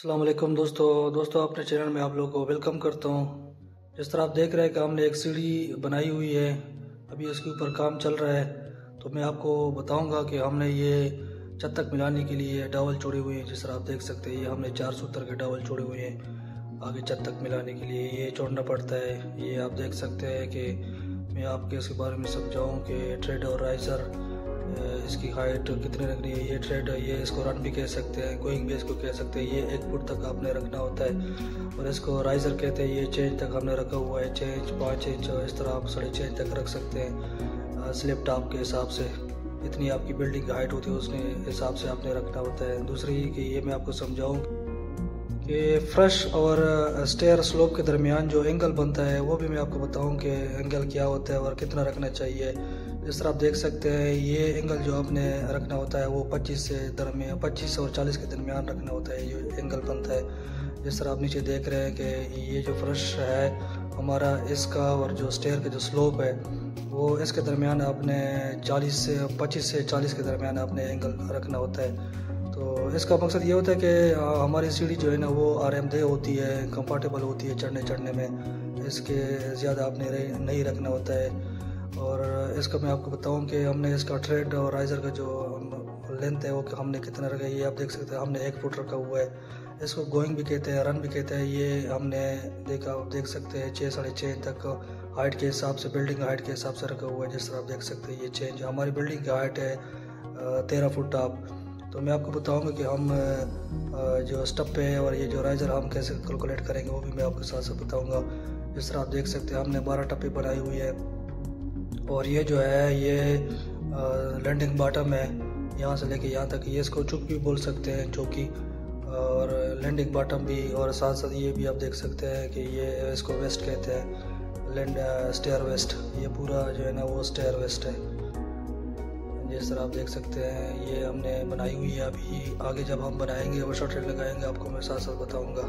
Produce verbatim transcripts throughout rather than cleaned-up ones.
अस्सलाम वालेकुम दोस्तों दोस्तों अपने चैनल में आप लोगों को वेलकम करता हूँ। जिस तरह आप देख रहे हैं कि हमने एक सीढ़ी बनाई हुई है, अभी इसके ऊपर काम चल रहा है। तो मैं आपको बताऊंगा कि हमने ये छत तक मिलाने के लिए डावल छोड़े हुए हैं। जिस तरह आप देख सकते हैं ये हमने चार सूत्र के डावल छोड़े हुए हैं आगे छत तक मिलाने के लिए, ये छोड़ना पड़ता है। ये आप देख सकते हैं कि मैं आपके इसके बारे में समझाऊँ कि थ्रेड और राइजर इसकी हाइट कितनी रखनी है। ये थ्रेड ये इसको रन भी कह सकते हैं, गोइंग भी इसको कह सकते हैं। ये एक फुट तक आपने रखना होता है और इसको राइजर कहते हैं। ये चेंज तक हमने रखा हुआ है, चेंज पाँच इंच इस तरह आप साढ़े छः तक रख सकते हैं स्लिप टॉप के हिसाब से। इतनी आपकी बिल्डिंग की हाइट होती है उसके हिसाब से आपने रखना होता है। दूसरी कि ये मैं आपको समझाऊँ कि फ्रश और स्टेयर स्लोप के दरमियान जो एंगल बनता है वो भी मैं आपको बताऊं कि एंगल क्या होता है और कितना रखना चाहिए। जिस तरह आप देख सकते हैं ये एंगल जो आपने रखना होता है वो पच्चीस से दरमियान पच्चीस और चालीस के दरमियान रखना होता है जो एंगल बनता है। जिस तरह आप नीचे देख रहे हैं कि ये जो फ्रश है हमारा इसका और जो स्टेयर का जो स्लोप है वो इसके दरमियान आपने चालीस से पच्चीस से चालीस के दरमियान आपने एंगल रखना होता है। तो इसका मकसद ये होता है कि हमारी सीढ़ी जो है ना वो आरामदेह होती है, कंफर्टेबल होती है चढ़ने चढ़ने में। इसके ज़्यादा आपने नहीं रखना होता है। और इसका मैं आपको बताऊं कि हमने इसका थ्रेड और राइजर का जो लेंथ है वो हमने कितना रखा है। ये आप देख सकते हैं हमने एक फुट रखा हुआ है। इसको गोइंग भी कहते हैं, रन भी कहते हैं। ये हमने देखा आप देख सकते हैं छः साढ़े छः तक हाइट के हिसाब से, बिल्डिंग हाइट के हिसाब से रखा हुआ है। जिस तरह आप देख सकते हैं ये चेंज हमारी बिल्डिंग की हाइट है तेरह फुट टॉप। तो मैं आपको बताऊंगा कि हम जो स्टप है और ये जो राइजर हम कैसे कैलकुलेट करेंगे वो भी मैं आपके साथ साथ बताऊंगा। जिस तरह आप देख सकते हैं हमने बारह टप्पे बनाई हुई है और ये जो है ये लैंडिंग बॉटम है, यहाँ से लेके यहाँ तक। ये इसको चुक भी बोल सकते हैं चौकी, और लैंडिंग बॉटम भी। और साथ साथ ये भी आप देख सकते हैं कि ये इसको वेस्ट कहते हैं, लैंड स्टेयर वेस्ट। ये पूरा जो है ना वो स्टेयर वेस्ट है। जिस तरह आप देख सकते हैं ये हमने बनाई हुई है। अभी आगे जब हम बनाएंगे और शॉर्टेड लगाएंगे आपको मैं साथ साथ बताऊंगा।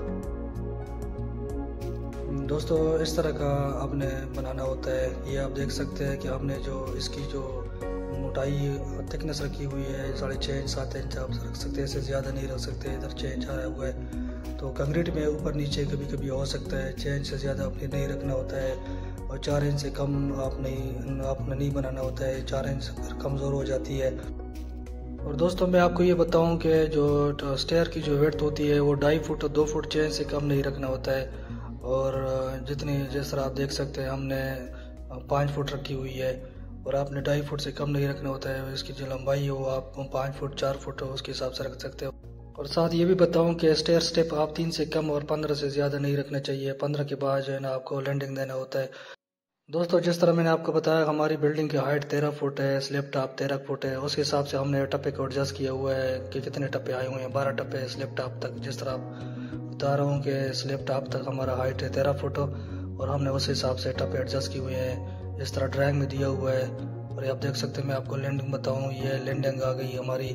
दोस्तों इस तरह का आपने बनाना होता है। ये आप देख सकते हैं कि हमने जो इसकी जो मोटाई थिकनेस रखी हुई है साढ़े छः इंच सात इंच आप रख सकते हैं, इससे ज़्यादा नहीं रख सकते। इधर छः इंच आया हुआ है तो कंक्रीट में ऊपर नीचे कभी कभी हो सकता है। छः इंच से ज़्यादा आपने नहीं रखना होता है और चार इंच से कम आप नहीं आपने नहीं बनाना होता है। चार इंच कमज़ोर हो जाती है। और दोस्तों मैं आपको ये बताऊं कि जो स्टेयर की जो विड्थ होती है वो ढाई फुट दो फुट छः इंच से कम नहीं रखना होता है। और जितनी जिस तरह आप देख सकते हैं हमने पाँच फुट रखी हुई है और आपने ढाई फुट से कम नहीं रखना होता है। इसकी जो लंबाई है वो आप पाँच फुट चार फुट उसके हिसाब से रख सकते हो। और साथ ये भी बताऊं कि स्टेयर स्टेप आप तीन से कम और पंद्रह से ज़्यादा नहीं रखना चाहिए। पंद्रह के बाद जो है ना आपको लैंडिंग देना होता है। दोस्तों जिस तरह मैंने आपको बताया हमारी बिल्डिंग की हाइट तेरह फुट है, स्लिप टॉप तेरह फुट है। उस हिसाब से हमने टप्पे को एडजस्ट किया हुआ है कि कितने टप्पे आए हुए हैं। बारह टप्पे स्लिप टॉप तक। जिस तरह आप बता रहा हूँ कि स्लिप टॉप तक हमारा हाइट है तेरह फुट और हमने उस हिसाब से टप्पे एडजस्ट किए हुए हैं। इस तरह ड्राइंग में दिया हुआ है। और ये आप देख सकते हैं मैं आपको लैंडिंग बताऊँ, ये लैंडिंग आ गई हमारी,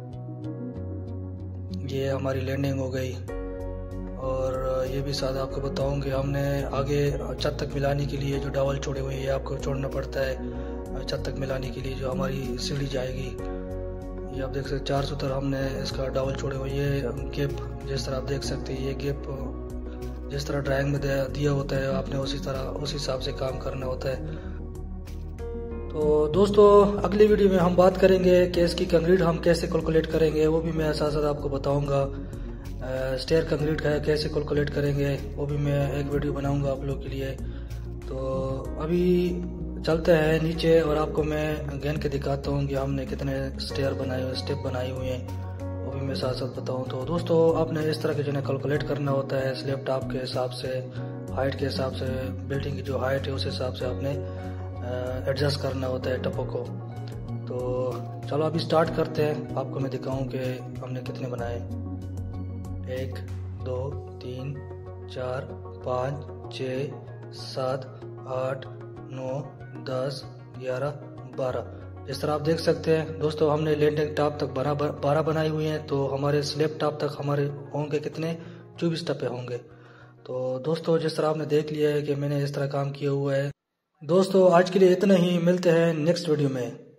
ये हमारी लैंडिंग हो गई। और ये भी साथ आपको बताऊं कि हमने आगे छत तक मिलाने के लिए जो डावल छोड़े हुए हैं ये आपको छोड़ना पड़ता है छत तक मिलाने के लिए जो हमारी सीढ़ी जाएगी। ये आप देख सकते चार सूत्र हमने इसका डावल छोड़े हुए। ये गेप जिस तरह आप देख सकते हैं ये गेप जिस तरह ड्राइंग में दिया होता है आपने उसी तरह उस हिसाब से काम करना होता है। तो दोस्तों अगली वीडियो में हम बात करेंगे कि इसकी कंक्रीट हम कैसे कैलकुलेट करेंगे, वो भी मैं साथ साथ आपको बताऊंगा। स्टेयर कंक्रीट का कैसे कैलकुलेट करेंगे वो भी मैं एक वीडियो बनाऊंगा आप लोग के लिए। तो अभी चलते हैं नीचे और आपको मैं गिन के दिखाता हूँ कि हमने कितने स्टेयर बनाए हुए स्टेप बनाए हुए हैं, वो भी मैं साथ साथ बताऊँ। तो दोस्तों आपने इस तरह के जो है कैलकुलेट करना होता है स्लिप टॉप के हिसाब से, हाइट के हिसाब से, बिल्डिंग की जो हाइट है उस हिसाब से आपने एडजस्ट करना होता है टप्पों को। तो चलो अभी स्टार्ट करते हैं, आपको मैं दिखाऊँ कि हमने कितने बनाए। एक दो तीन चार पाँच छः सात आठ नौ दस ग्यारह बारह। इस तरह आप देख सकते हैं दोस्तों हमने लैंडिंग टॉप तक बारह बारह बनाई हुई हैं। तो हमारे स्लिप टॉप तक हमारे होंगे कितने, चौबीस टप्पे होंगे। तो दोस्तों जिस तरह आपने देख लिया है कि मैंने इस तरह काम किया हुआ है। दोस्तों आज के लिए इतना ही, मिलते हैं नेक्स्ट वीडियो में।